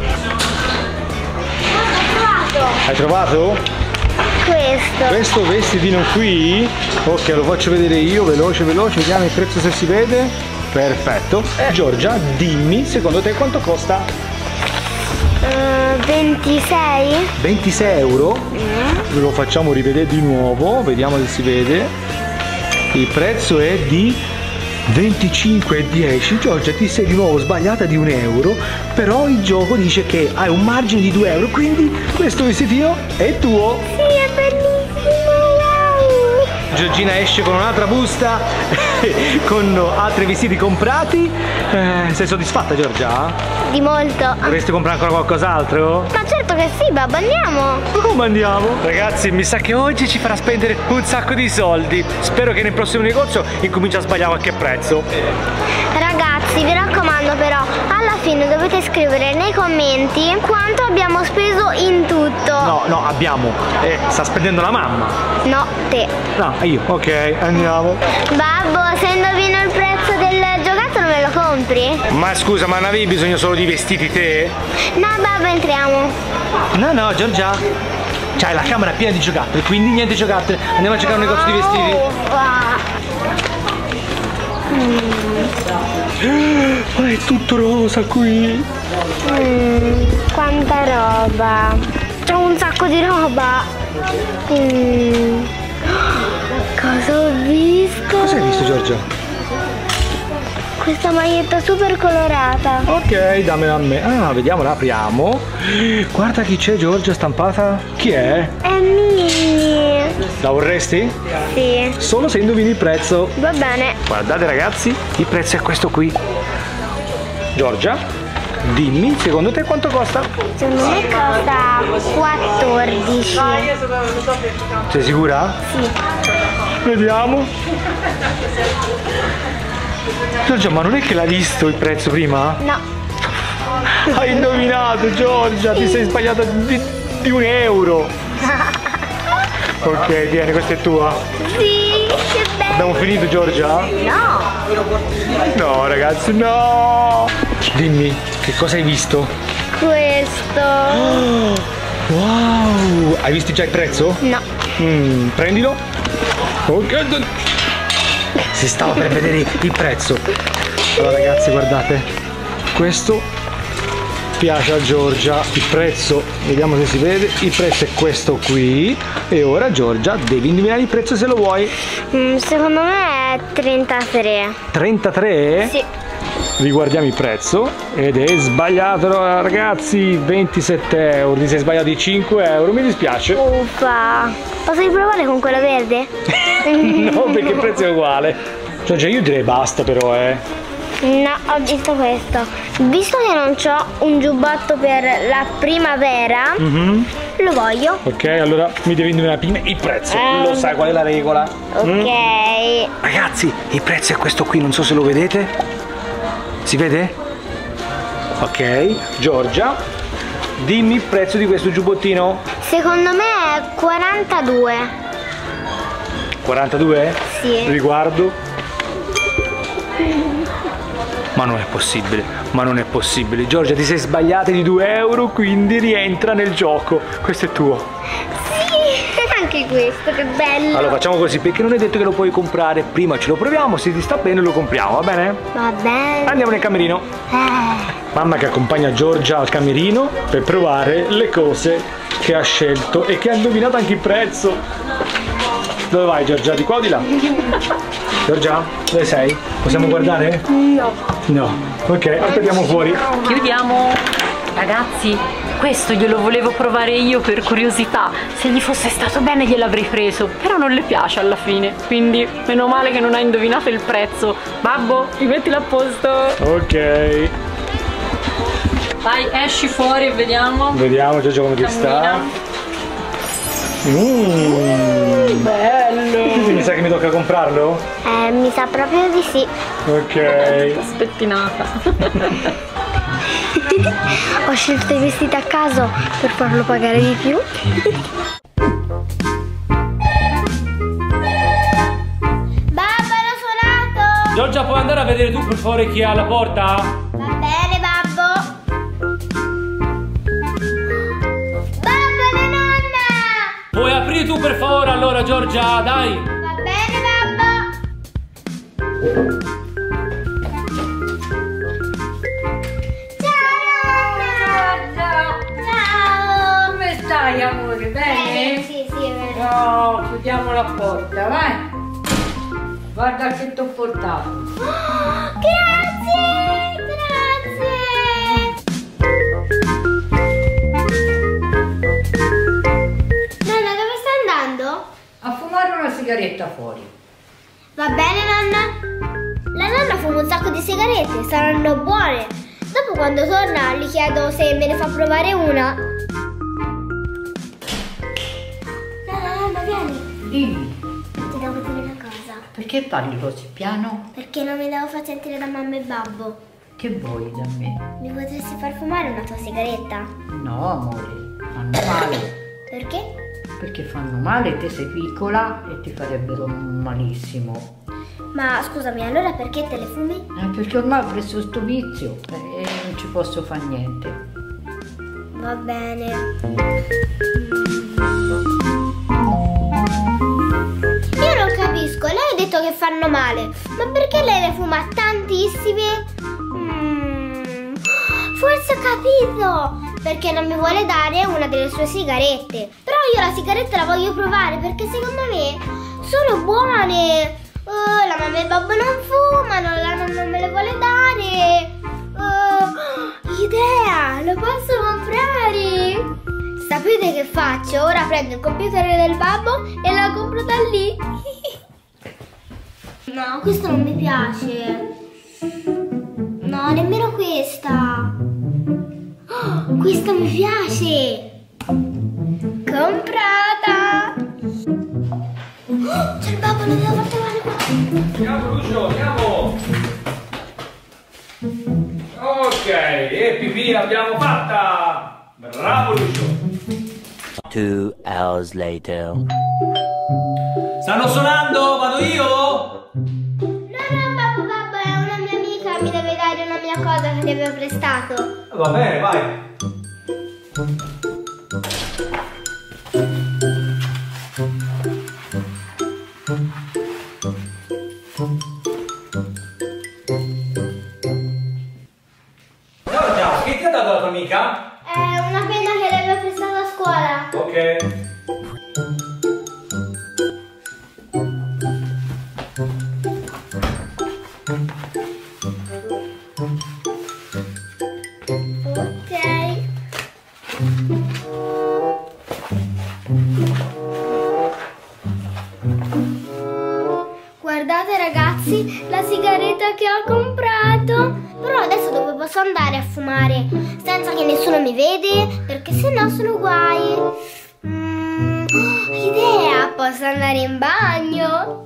Hai trovato? Questo. Questo vestitino qui. Ok, lo faccio vedere io, veloce, veloce. Vediamo il prezzo se si vede. Perfetto. Giorgia, dimmi, secondo te quanto costa? Uh, ventisei. ventisei euro? Mm. Lo facciamo rivedere di nuovo, vediamo se si vede. Il prezzo è di venticinque e dieci. Giorgia, ti sei di nuovo sbagliata di un euro, però il gioco dice che hai un margine di due euro, quindi questo vestitino è tuo. Sì, è bellissimo, wow. Giorgina esce con un'altra busta con altri vestiti comprati. Eh, sei soddisfatta, Giorgia? Di molto. Vorresti comprare ancora qualcos'altro? Ma certo che sì, babbo, andiamo. Come andiamo? Ragazzi, mi sa che oggi ci farà spendere un sacco di soldi. Spero che nel prossimo negozio incominci a sbagliare qualche prezzo. Ragazzi, vi raccomando però, alla fine dovete scrivere nei commenti quanto abbiamo speso in tutto. No, no, abbiamo. Eh, sta spendendo la mamma. No, te. No, io. Ok, andiamo. Babbo, se indovino il prezzo del giocattolo me lo compri? Ma scusa, ma non avevi bisogno solo di vestiti te? No, babbo, entriamo. No, no, Giorgia. C'hai la camera piena di giocattoli, quindi niente giocattoli. Andiamo a cercare un negozio di vestiti. Oh, wow. Ma è tutto rosa qui. Mm, quanta roba. C'è un sacco di roba. Mm. Cosa ho visto? Cosa hai visto, Giorgia? Questa maglietta super colorata. Ok, dammela a me. Ah, vediamo, la apriamo. Guarda chi c'è, Giorgia, stampata. Chi è? È Minnie. La vorresti? Sì. Solo se indovini il prezzo. Va bene. Guardate, ragazzi, il prezzo è questo qui. Giorgia, dimmi, secondo te quanto costa? Secondo me costa quattordici. Sei sicura? Sì. Vediamo. Giorgia, ma non è che l'hai visto il prezzo prima? No. Hai indovinato, Giorgia, ti sei sbagliata di, di un euro. Ok, vieni, questa è tua. Sì, che bello. Abbiamo finito, Giorgia? No. No, ragazzi, no. Dimmi, che cosa hai visto? Questo. Wow, Hai visto già il prezzo? No. Mm, prendilo. Ok. Si stava per vedere il prezzo. Allora ragazzi, guardate, questo piace a Giorgia. Il prezzo, vediamo se si vede, il prezzo è questo qui. E ora Giorgia, devi indovinare il prezzo se lo vuoi. Mm, secondo me è trentatré. trentatré? Sì. Riguardiamo il prezzo ed è sbagliato ragazzi, ventisette euro. Ti sei sbagliato di cinque euro, mi dispiace. Uffa. Posso riprovare con quella verde? No, perché il prezzo è uguale. Giorgia, io direi basta però, eh. No, ho visto questo. Visto che non ho un giubbotto per la primavera, Mm-hmm. lo voglio. Ok, allora mi devi indovinare prima il prezzo. Eh. Lo sai qual è la regola? Ok. Mm? Ragazzi, il prezzo è questo qui, non so se lo vedete. Si vede? Ok, Giorgia, dimmi il prezzo di questo giubbottino. Secondo me è quarantadue. quarantadue? Sì. Riguardo. Ma non è possibile, ma non è possibile. Giorgia, ti sei sbagliata di due euro, quindi rientra nel gioco. Questo è tuo. Sì, anche questo, che bello. Allora facciamo così, perché non è detto che lo puoi comprare. Prima ce lo proviamo, se ti sta bene lo compriamo, va bene? Va bene. Andiamo nel camerino. Eh. Mamma che accompagna Giorgia al camerino per provare le cose che ha scelto e che ha indovinato anche il prezzo. Dove vai Giorgia? Di qua o di là? Giorgia, dove sei? Possiamo guardare? No. No. Ok, aspettiamo fuori. Chiudiamo. Ragazzi, questo glielo volevo provare io per curiosità. Se gli fosse stato bene gliel'avrei preso, però non le piace alla fine. Quindi meno male che non ha indovinato il prezzo. Babbo, rimettila a posto. Ok. Vai, esci fuori e vediamo. Vediamo Giorgia come ti sta. Mmm. Bello. Mi sa che mi tocca comprarlo? Eh, mi sa proprio di sì. Ok. Spettinata. Ho scelto i vestiti a caso per farlo pagare di più. Babbo, hanno suonato! Giorgia, puoi andare a vedere tu per favore chi è alla porta? Va bene, babbo. Babbo, la nonna! Puoi aprire tu per favore allora Giorgia, dai! Va bene, babbo. Dai amore, bene? Eh, sì, sì, è vero. No, chiudiamo la porta, vai. Guarda che ti ho portato. Grazie, grazie. Nonna, dove sta andando? A fumare una sigaretta fuori. Va bene, nonna? La nonna fuma un sacco di sigarette, saranno buone. Dopo quando torna gli chiedo se me ne fa provare una. Nonna, nonna, vieni. Dimmi, Ti devo dire una cosa. perché parli così piano? Perché non mi devo far sentire da mamma e babbo. Che vuoi da me? Mi potresti far fumare una tua sigaretta? No amore, fanno male. Perché? Perché fanno male, te sei piccola e ti farebbero malissimo. Ma scusami, allora perché te le fumi? Eh, perché ormai ho preso sto vizio e non ci posso fare niente. Va bene. Io non capisco, lei ha detto che fanno male, ma perché lei ne fuma tantissime? Mm, forse ho capito! Perché non mi vuole dare una delle sue sigarette. Però io la sigaretta la voglio provare perché secondo me sono buone. Oh, la mamma e il babbo non fumano, la nonna non me le vuole dare. Oh, idea, lo posso comprare. Sapete che faccio? Ora prendo il computer del babbo e la compro da lì. No, questo non mi piace. No, nemmeno questa. Oh, questa mi piace. Comprata. Oh, c'è il babbo, lo devo far trovare qua. Andiamo Lucio, andiamo! Ok, e pipì l'abbiamo fatta! Bravo Lucio! Two hours later. Stanno suonando, vado io? No, no, babbo, babbo, è una mia amica, mi deve dare una mia cosa che ti avevo prestato. Va bene, vai! Guardate ragazzi, la sigaretta che ho comprato. Però adesso dove posso andare a fumare senza che nessuno mi vede? Perché sennò sono guai. Mm, oh, idea, posso andare in bagno.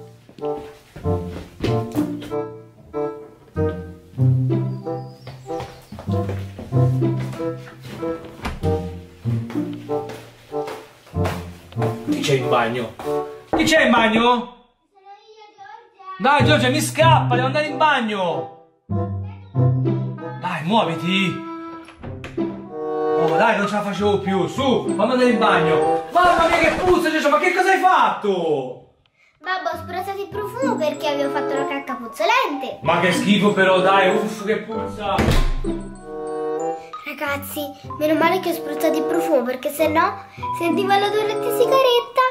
Chi c'è in bagno? Chi c'è in bagno? Dai Giorgia, mi scappa, devo andare in bagno. Dai, muoviti. Oh dai, non ce la facevo più. Su, fammi andare in bagno. Mamma mia che puzza, Giorgia, ma che cosa hai fatto? Babbo, ho spruzzato il profumo perché avevo fatto la cacca puzzolente. Ma che schifo però, dai, uff, che puzza. Ragazzi, meno male che ho spruzzato il profumo perché sennò sentivo l'odore di sigaretta.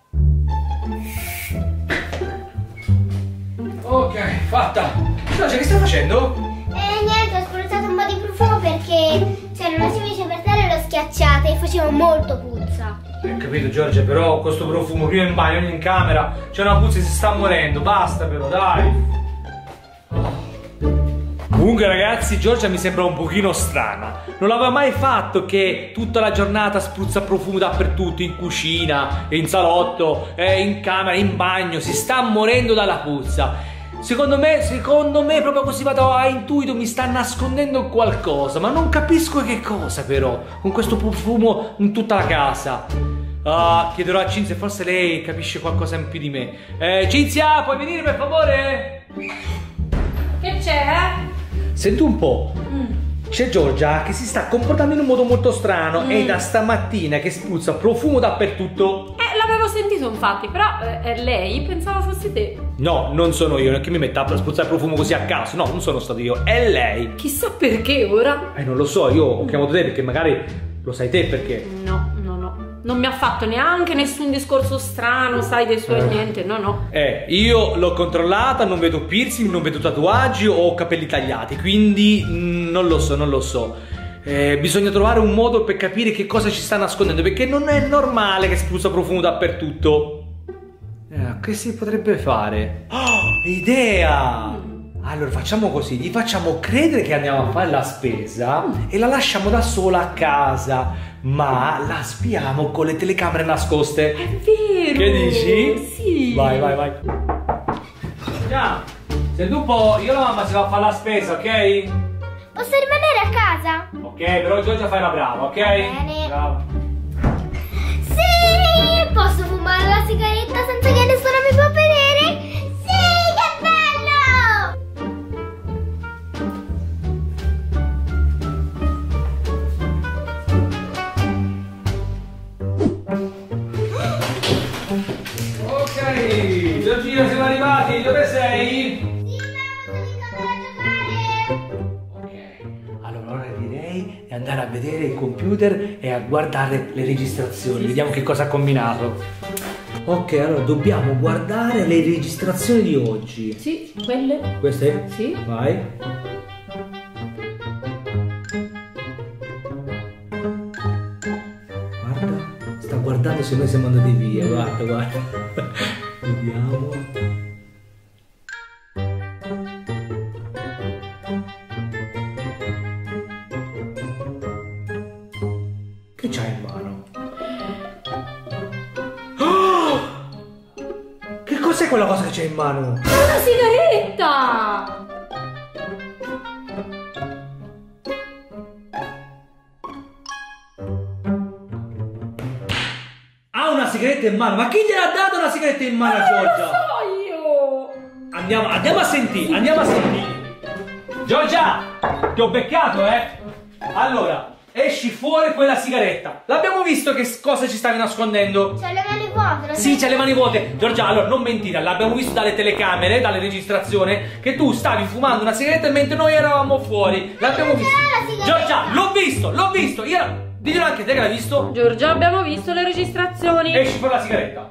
Ok, fatta. Giorgia, che stai facendo? Eh niente, ho spruzzato un po' di profumo perché c'era una cimice per terra e l'ho schiacciata e faceva molto puzza. Ho capito Giorgia, però con questo profumo prima in bagno, ogni in camera, c'è una puzza e si sta morendo, basta però, dai. Comunque ragazzi, Giorgia mi sembra un pochino strana. Non l'aveva mai fatto che tutta la giornata spruzza profumo dappertutto, in cucina, in salotto, eh, in camera, in bagno, si sta morendo dalla puzza. Secondo me, secondo me, proprio così vado a intuito, mi sta nascondendo qualcosa, ma non capisco che cosa però, con questo profumo in tutta la casa. Ah, chiederò a Cinzia, forse lei capisce qualcosa in più di me. Eh, Cinzia, puoi venire per favore? Che c'è? Senti un po', Mm. c'è Giorgia che si sta comportando in un modo molto strano Mm. e da stamattina che spruzza profumo dappertutto. Eh, l'avevo sentito infatti, però eh, è lei, pensavo fosse te. No, non sono io, non è che mi metta a spruzzare profumo così a caso, no, non sono stato io, è lei. Chissà perché ora. Eh, non lo so, io ho chiamato te perché magari lo sai te perché. No, no, no. Non mi ha fatto neanche nessun discorso strano, sai, dei suoi Eh. niente, no, no. Eh, io l'ho controllata, non vedo piercing, non vedo tatuaggi o capelli tagliati, quindi mm, non lo so, non lo so. Eh, bisogna trovare un modo per capire che cosa ci sta nascondendo, perché non è normale che spruzza profumo dappertutto. Eh, che si potrebbe fare? Oh, idea! Allora facciamo così, gli facciamo credere che andiamo a fare la spesa e la lasciamo da sola a casa, ma la spiamo con le telecamere nascoste. È vero! Che dici? Sì! Vai, vai, vai. Già, senti un po', io e la mamma si va a fare la spesa, ok? Posso rimanere a casa? Ok, però Giorgia fai la brava, ok? Bene. Brava. Sì! Posso fumare la sigaretta senza che nessuno mi può vedere? Sì, che bello! Ok, Giorgina siamo arrivati, dove sei? Sì, mamma, sono in camera a giocare. Ok, allora ora direi di andare a vedere il computer e a guardare le registrazioni, vediamo che cosa ha combinato. Ok, allora dobbiamo guardare le registrazioni di oggi. Sì, quelle? Queste? Sì. Vai. Guarda, sta guardando se noi siamo andati via, guarda, guarda. Vediamo. Che c'hai in mano? Oh! Che cos'è quella cosa che c'hai in mano? Una sigaretta! Ha una sigaretta in mano, ma chi gliel'ha dato una sigaretta in mano a Giorgia? So io! Andiamo, andiamo a sentire, andiamo a sentire. Giorgia, ti ho beccato, eh? Allora, esci fuori quella sigaretta. L'abbiamo visto che cosa ci stavi nascondendo? C'ho le mani vuote, non Sì, so- c'ha le mani vuote. Giorgia, allora non mentire, l'abbiamo visto dalle telecamere, dalle registrazioni, che tu stavi fumando una sigaretta mentre noi eravamo fuori. L'abbiamo visto. c'era la sigaretta. Giorgia, l'ho visto, l'ho visto. Io... Diglielo anche te che l'hai visto. Giorgia, abbiamo visto le registrazioni. Esci fuori la sigaretta.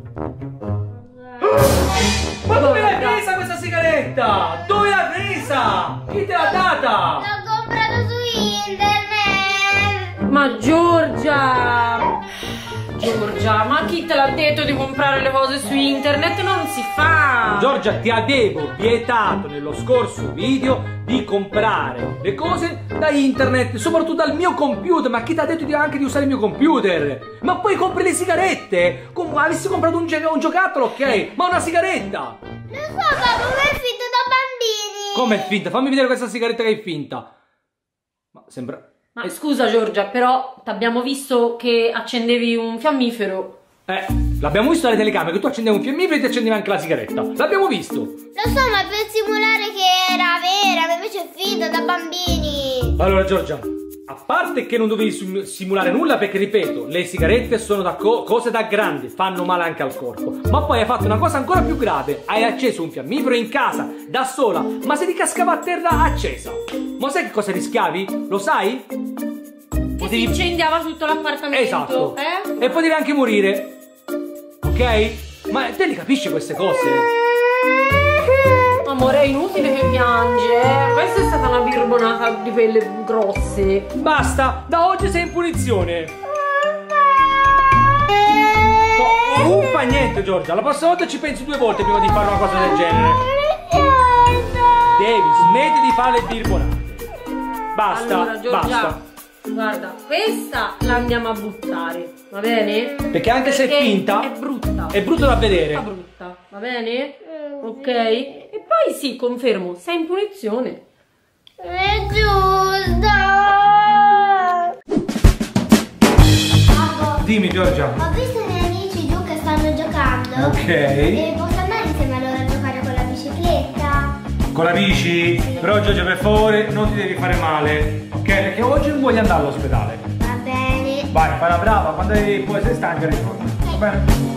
Ma dove l'hai presa questa sigaretta? Dove l'hai presa? Chi te l'ha data? L'ho comprato su internet. Ma Giorgia! Giorgia, ma chi te l'ha detto di comprare le cose su internet? Non si fa! Giorgia, ti avevo vietato nello scorso video di comprare le cose da internet, soprattutto dal mio computer. Ma chi ti ha detto di anche di usare il mio computer? Ma poi compri le sigarette! Come avessi comprato un, un giocattolo, ok? Ma una sigaretta! Non so, papà, ma è finta da bambini! Come è finta? Fammi vedere questa sigaretta che è finta. Ma sembra... Ma scusa Giorgia, però t'abbiamo visto che accendevi un fiammifero. Eh, l'abbiamo visto alle telecamere che tu accendevi un fiammifero e ti accendevi anche la sigaretta. L'abbiamo visto. Lo so, ma per simulare che era vera, ma invece è finta da bambini. Allora Giorgia, a parte che non dovevi sim simulare nulla perché, ripeto, le sigarette sono da co cose da grandi, fanno male anche al corpo. Ma poi hai fatto una cosa ancora più grave. Hai acceso un fiammifero in casa, da sola. Ma se ti cascava a terra accesa? Ma sai che cosa rischiavi? Lo sai? Che Potevi... si incendiava tutto l'appartamento. Esatto. Eh? E potevi anche morire. Ok? Ma te li capisci queste cose? Amore, è inutile che piange, eh. Questa è stata una birbonata di quelle grosse. Basta, da oggi sei in punizione. No, non fa niente Giorgia, la prossima volta ci pensi due volte prima di fare una cosa del genere. Devi smetti di fare le birbonate. Basta, Allora Giorgia, basta. guarda, questa la andiamo a buttare, va bene? Perché anche se è Perché finta, è brutta. è brutto da vedere. Brutta, brutta, va bene? Ok? E poi sì, confermo, sei in punizione. È giusto. Babbo, Dimmi Giorgia. ho visto i miei amici giù che stanno giocando. Ok. E posso andare insieme a loro a giocare con la bicicletta? Con la bici? Sì. Però Giorgia, per favore, non ti devi fare male. Ok? Perché oggi non voglio andare all'ospedale. Va bene. Vai, fai la brava, quando poi sei stanca ritorna. Va bene?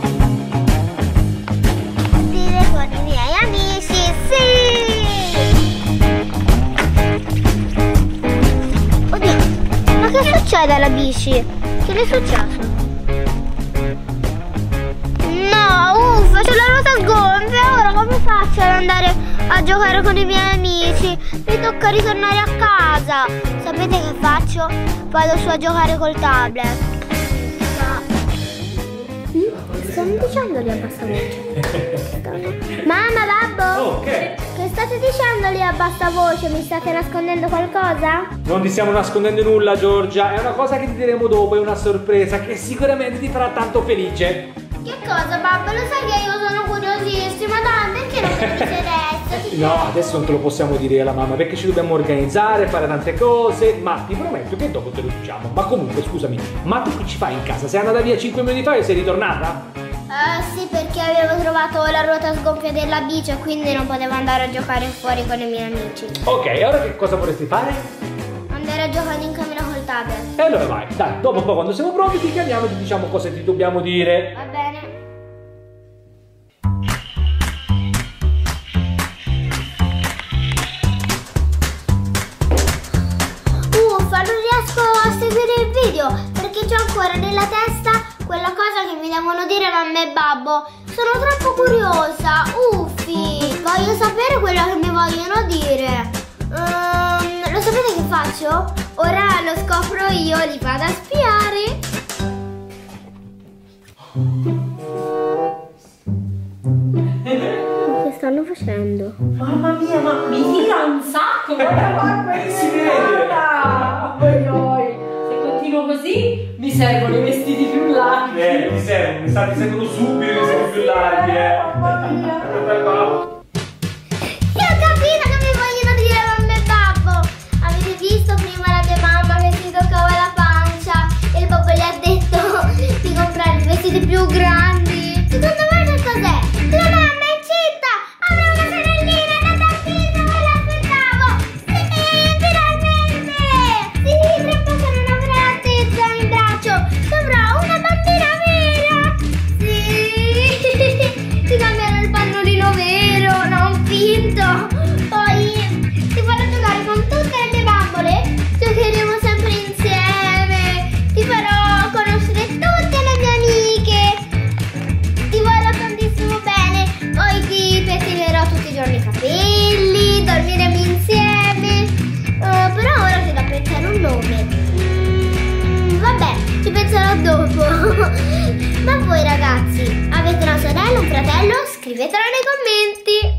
Dire con i miei amici, sì! Oddio, ma che succede alla bici? Che le è successo? No, uffa, c'è la ruota sgonfia, ora come faccio ad andare a giocare con i miei amici? Mi tocca ritornare a casa. Sapete che faccio? Vado su a giocare col tablet. Ma... Che stanno dicendo lì a bassa voce? Mamma, babbo? Oh, che? Che state dicendo lì a bassa voce? Mi state nascondendo qualcosa? Non ti stiamo nascondendo nulla Giorgia, è una cosa che ti diremo dopo, è una sorpresa che sicuramente ti farà tanto felice. Che cosa, babbo? Lo sai che io sono curiosissima, dai, perché non mi dici adesso? No, adesso non te lo possiamo dire alla mamma perché ci dobbiamo organizzare, fare tante cose, ma ti prometto che dopo te lo diciamo. Ma comunque, scusami, ma tu che ci fai in casa? Sei andata via cinque minuti fa e sei ritornata? Uh, sì, perché avevo trovato la ruota sgonfia della bici e quindi non potevo andare a giocare fuori con i miei amici. Ok, ora che cosa vorresti fare? Andare a giocare in camera col tablet. E allora vai, dai, dopo poi quando siamo pronti ti chiamiamo e ti diciamo cosa ti dobbiamo dire. Va bene. Uffa, non riesco a seguire il video perché c'ho ancora nella testa quella cosa che mi devono dire mamma e babbo. Sono troppo curiosa. Uffi, voglio sapere quello che mi vogliono dire. Um, lo sapete che faccio? Ora lo scopro io, li vado a spiare. Che stanno facendo? Mamma mia, ma mi tira un sacco! Guarda, Si vede! Oi, oi. Se continuo così mi servono i vestiti più larghi. Eh, mi servono, mi sta ti servono subito i vestiti più larghi, eh. Mamma mia. Io ho capito che mi vogliono dire mamma e babbo. Avete visto prima la mia mamma che si toccava la pancia e il babbo gli ha detto di comprare i vestiti più grandi? Secondo voi che cos'è? La mamma è incinta! Avrà una sorellina da bambino, me l'aspettavo! Sì, finalmente! Sì, tra poco non avrà Tezza in braccio! Avrà una bambina vera! Sì! Ti cambierò il pannolino vero! Ma voi ragazzi, avete una sorella, un fratello? Scrivetelo nei commenti.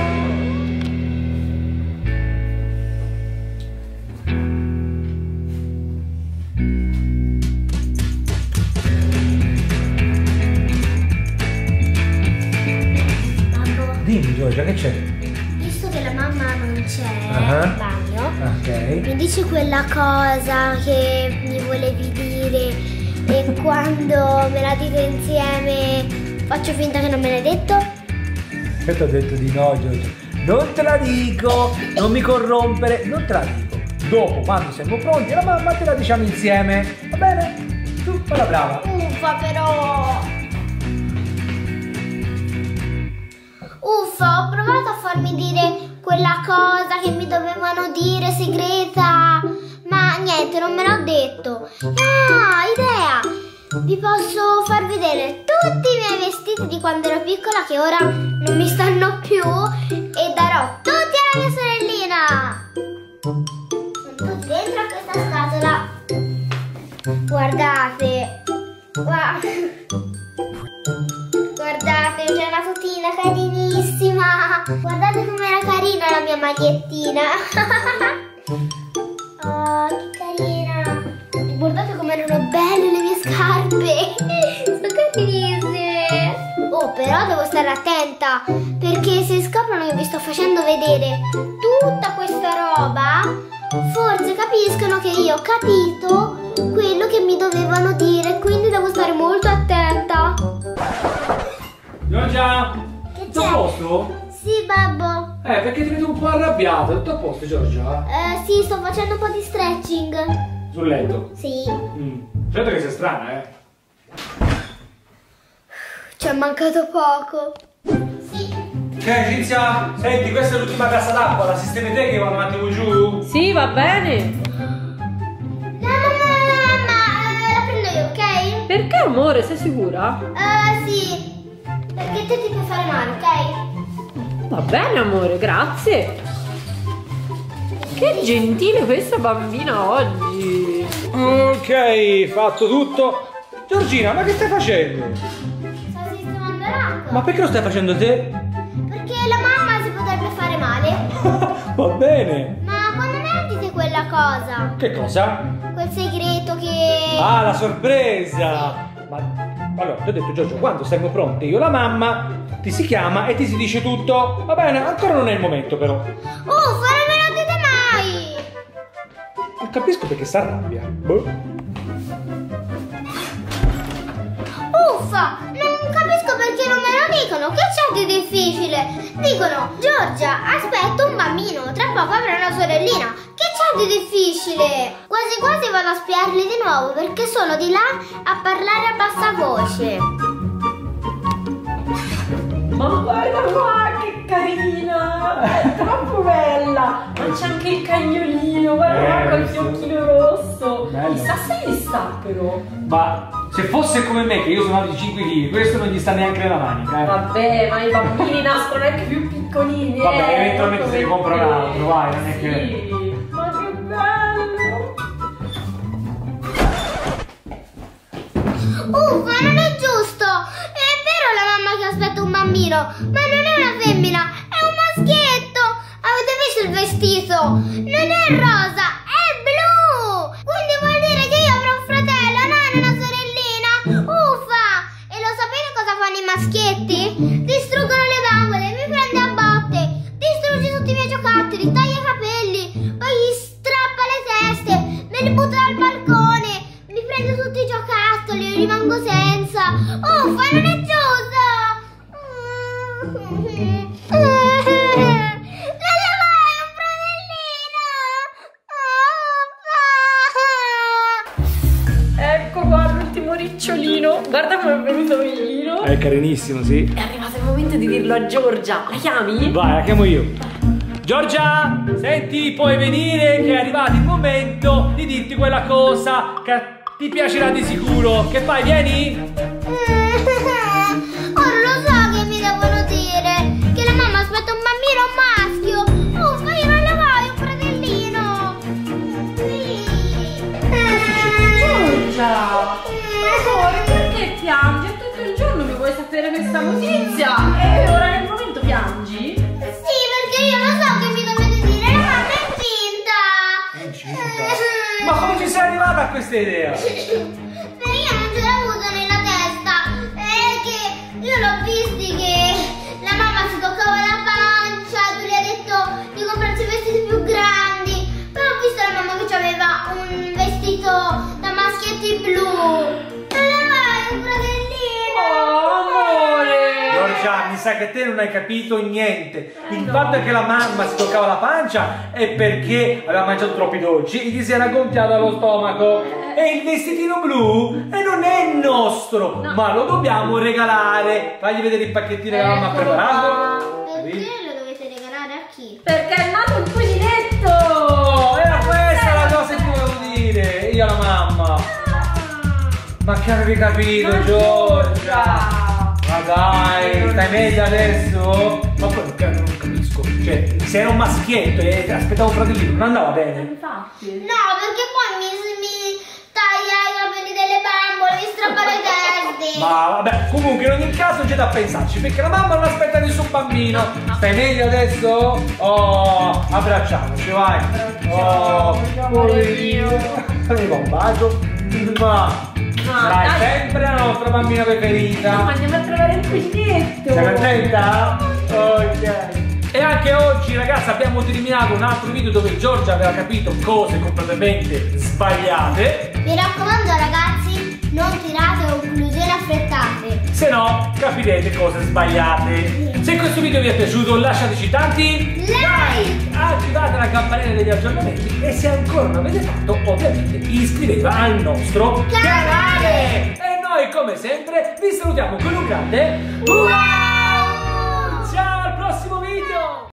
Dimmi Giorgia, che c'è? Visto che la mamma non c'è Uh-huh. in bagno, Ok. mi dici quella cosa che mi volevi dire e quando me la dite insieme faccio finta che non me l'hai detto? Io ti ho detto di no, Giorgia. Non te la dico, non mi corrompere, non te la dico. Dopo, quando siamo pronti, la mamma te la diciamo insieme. Va bene? Tu fai la brava. Uffa però! Uffa, ho provato a farmi dire quella cosa che mi dovevano dire segreta, ma niente, non me l'ho detto. Ah, idea! Vi posso far vedere tutti i miei vestiti di quando ero piccola che ora non mi stanno più e darò tutti alla mia sorellina. Sono tutti dentro a questa scatola. Guardate. Guarda. Guardate, c'è una tutina carinissima. Guardate com'era carina la mia magliettina. Oh, che carina. Guardate come erano belle le mie scarpe. Sono carinissime. Oh, però devo stare attenta, perché se scoprono che vi sto facendo vedere tutta questa roba, forse capiscono che io ho capito quello che mi dovevano dire, quindi devo stare molto attenta. Giorgia, Che tutto a c'è? posto? Sì, babbo. Eh, perché ti vedo un po' arrabbiata. Tutto a posto, Giorgia? Eh, sì, sto facendo un po' di stretching. Sul letto? Sì. Mm. Certo che sei strana, eh? Ci è mancato poco. Sì. Che Cinzia, senti, questa è l'ultima cassa d'acqua, la sistemi te che va un attimo giù? Sì, va bene. No, mamma, mamma, eh, la prendo io, ok? Perché amore, sei sicura? Eh, sì. Perché te ti puoi fare male, ok? Va bene amore, grazie. Che gentile questa bambina oggi. Ok, fatto tutto. Giorgina, ma che stai facendo? Sto sistemando l'acqua. Ma perché lo stai facendo te? Perché la mamma si potrebbe fare male. Va bene. Ma quando me la dite quella cosa? Che cosa? Quel segreto che... Ah, la sorpresa. Ma allora, ti ho detto Giorgio, quando siamo pronti io e la mamma ti si chiama e ti si dice tutto. Va bene, ancora non è il momento però. Uffa, non me lo dite mai! Non capisco perché si arrabbia. Boh. Uffa, non capisco perché non me lo dicono. Che c'è di difficile? Dicono, Giorgia, aspetta un bambino, tra poco avrà una sorellina. Che c'è di difficile? Quasi quasi vado a spiarli di nuovo perché sono di là a parlare a bassa voce. Ma guarda qua, che carina! È troppo bella! Ma c'è anche il cagnolino, guarda qua Eh, col sì. fiocchino rosso. Bello. Chissà se gli sta però. Ma se fosse come me, che io sono alto di cinque chili, questo non gli sta neanche nella manica, eh. Vabbè, ma i bambini nascono anche più piccolini. Vabbè, eh, eventualmente se ne compra un altro, vai, non è sì. che... Ma che bello! Uffa, non è giusto! È vero la mamma che aspetta un bambino, ma non è una femmina, è un maschietto! Avete visto il vestito? Non è rosa, è blu! Quindi vuol dire che io avrò un fratello, non una sorellina! Uffa! E lo sapete cosa fanno i maschietti? Distruggono le bambole, mi prende a botte, distrugge tutti i miei giocattoli, taglia i capelli, poi gli strappa le teste, me li butta dal balcone, mi prende tutti i giocattoli, io rimango senza. Uffa, non è giusto! La lavai un fratellino! Uffa! Ecco qua l'ultimo ricciolino. Guarda come è venuto bellino. È carinissimo, sì. È arrivato il momento di dirlo a Giorgia. La chiami? Vai, la chiamo io. Giorgia, senti, puoi venire che è arrivato il momento di dirti quella cosa che ti piacerà di sicuro. Che fai, vieni? Ora lo so che mi devono dire che la mamma aspetta un bambino maschio. Uffa, io non le voglio un fratellino. Sì. Giorgia! Amore, perché Perché piangi? È tutto il giorno che vuoi sapere questa notizia e ora nel momento piangi? Sì, perché io lo so che mi dovete dire, la mamma è incinta. È incinta? Ma come ci sei arrivata a questa idea? Beh, io non ce l'ho avuto nella testa. È che io l'ho visti che la mamma si toccava la pancia, tu gli hai detto di comprarsi vestiti più grandi. Poi ho visto la mamma che aveva un vestito da maschietti blu. E allora è un fratellino. Oh, amore! Giorgia, mi sa che te non hai capito niente. Il fatto è che la mamma si toccava la pancia è perché aveva mangiato troppi dolci e gli si era gonfiato allo stomaco. E il vestitino blu e non è nostro, no, ma lo dobbiamo regalare. Fagli vedere il pacchettino che la mamma ha preparato. Perché lo dovete regalare a chi? Perché è nato il cuginetto! Era questa la cosa che volevo dire, io alla mamma. Ma che avevi capito, Giorgia? Ma dai, stai meglio adesso? Ma poi non capisco. Cioè, se era un maschietto e aspettavo un fratellino, non andava bene. Infatti. No, perché poi mi, mi taglia i capelli delle bambole, mi strappa le teste. Ma vabbè, comunque in ogni caso c'è da pensarci, perché la mamma non aspetta nessun bambino. Stai meglio adesso? Oh, abbracciamoci, vai. Oh, poverino. Arriva un bacio. Ma sarai dai. sempre la nostra bambina preferita. No, andiamo a trovare il cuginetto. Sei contenta? Ok. E anche oggi, ragazzi, abbiamo terminato un altro video dove Giorgia aveva capito cose completamente sbagliate. Mi raccomando, ragazzi, non tirate conclusioni affrettate. Se no, capirete cose sbagliate. Se questo video vi è piaciuto, lasciateci tanti Like! attivate la campanella degli aggiornamenti e se ancora non l'avete fatto, ovviamente iscrivetevi al nostro Canale. canale. E noi, come sempre, vi salutiamo con un grande wow! Ciao, al prossimo video!